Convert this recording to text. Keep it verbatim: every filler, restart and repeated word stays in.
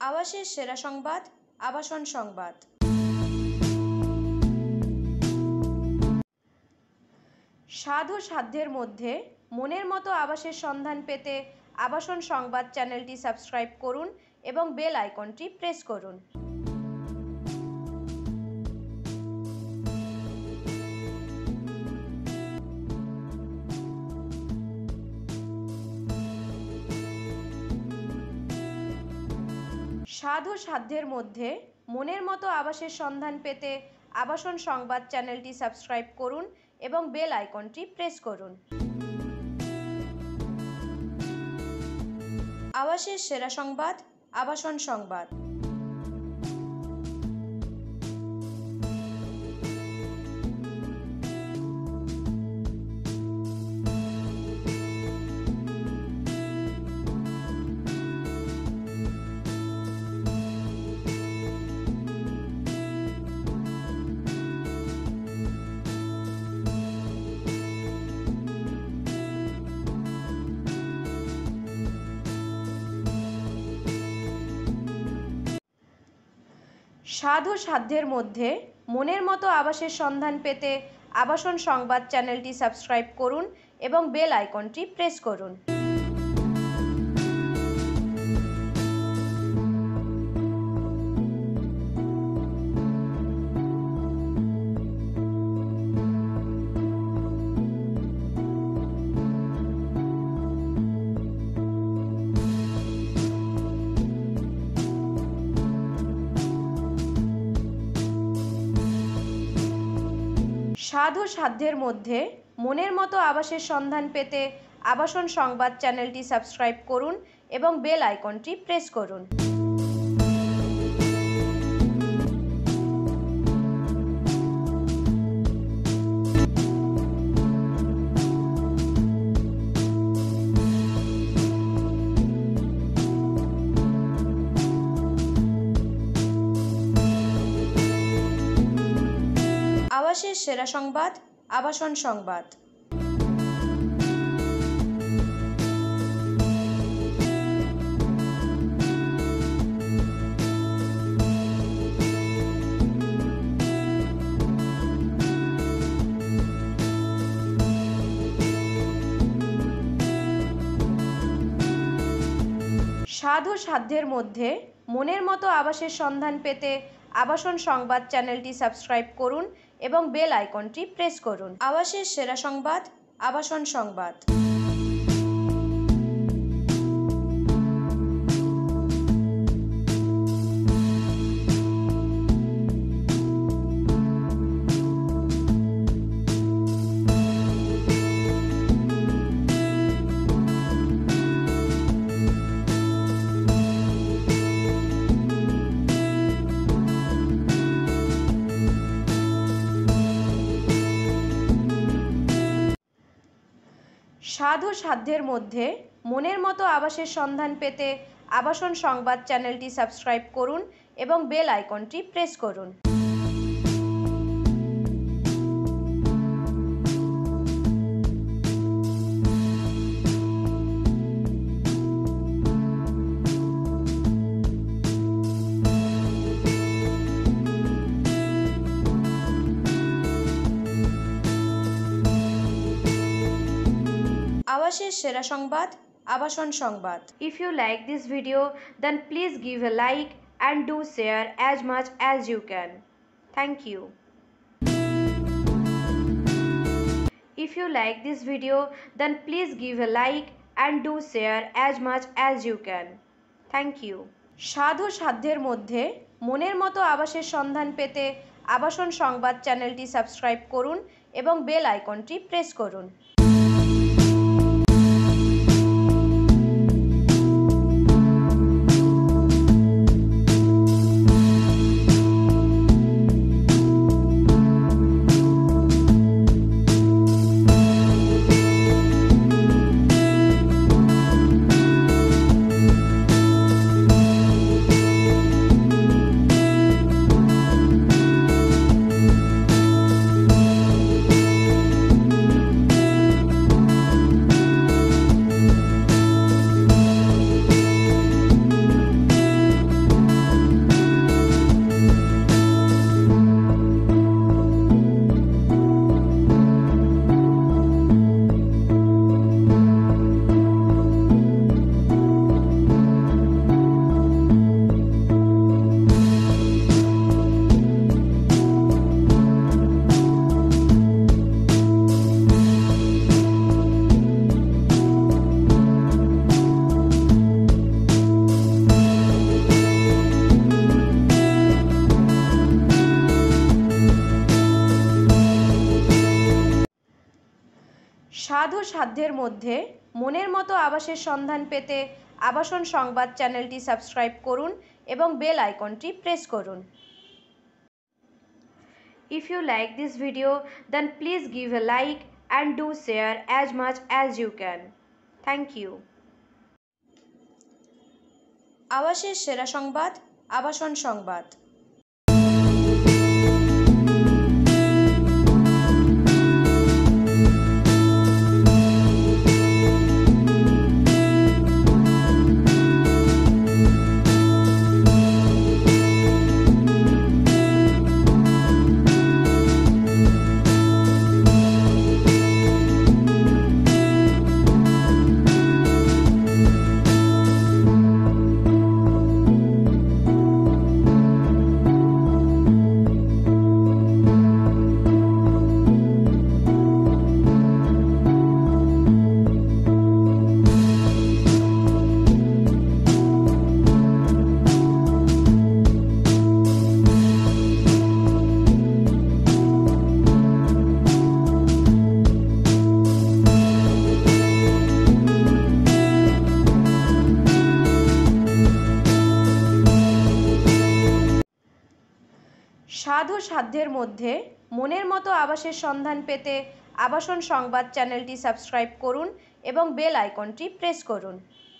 আবাসের সেরা সংবাদ, আবাসন সংবাদ। স্বাদ ও সাধ্যের মধ্যে মনের মতো আবাসের সন্ধান পেতে আবাসন সংবাদ চ্যানেলটি সাবস্ক্রাইব করুন এবং বেল আইকনটি প্রেস করুন। স্বাদ ও সাধ্যের মধ্যে মনের মতো আবাসের সন্ধান পেতে আবাসন সংবাদ চ্যানেলটি সাবস্ক্রাইব করুন এবং বেল আইকনটি প্রেস করুন। আবাসের সেরা সংবাদ, আবাসন সংবাদ। স্বাদ ও সাধ্যের মধ্যে মনের মতো আবাসের সন্ধান পেতে আবাসন সংবাদ চ্যানেলটি সাবস্ক্রাইব করুন এবং বেল আইকনটি প্রেস করুন। স্বাদ ও সাধ্যের মধ্যে মনের মতো আবাসের সন্ধান পেতে আবাসন সংবাদ চ্যানেলটি সাবস্ক্রাইব করুন এবং বেল আইকনটি প্রেস করুন। আবাসের সেরা সংবাদ, আবাসন সংবাদ। স্বাদ ও সাধ্যের মধ্যে মনের মতো আবাসের সন্ধান পেতে আবাসন সংবাদ চ্যানেলটি সাবস্ক্রাইব করুন এবং বেল আইকনটি প্রেস করুন। আবাসের সেরা সংবাদ, আবাসন সংবাদ। স্বাদ ও সাধ্যের মধ্যে মনের মতো আবাসের সন্ধান পেতে আবাসন সংবাদ চ্যানেলটি সাবস্ক্রাইব করুন এবং বেল আইকনটি প্রেস করুন। আবাসের সেরা সংবাদ, আবাসন সংবাদ। If you like this video, then please give a like and do share as much as you can. Thank you. If you like this video, then please give a like and do share as much as you can. Thank you. স্বাদ ও সাধ্যের মধ্যে মনের মতো আবাসের সন্ধান পেতে আবাসন সংবাদ চ্যানেলটি সাবস্ক্রাইব করুন এবং বেল আইকনটি প্রেস করুন। সাধু সাধ্যের মধ্যে মনের মতো আবাসের সন্ধান পেতে আবাসন সংবাদ চ্যানেলটি সাবস্ক্রাইব করুন এবং বেল আইকনটি প্রেস করুন। If you like this video, then please give a like and do share as much as you can. Thank you. আবাসের সেরা সংবাদ, আবাসন সংবাদ। সাধু সাধ্যের মধ্যে মনের মতো আবাসের সন্ধান পেতে আবাসন সংবাদ চ্যানেলটি সাবস্ক্রাইব করুন এবং বেল আইকনটি প্রেস করুন।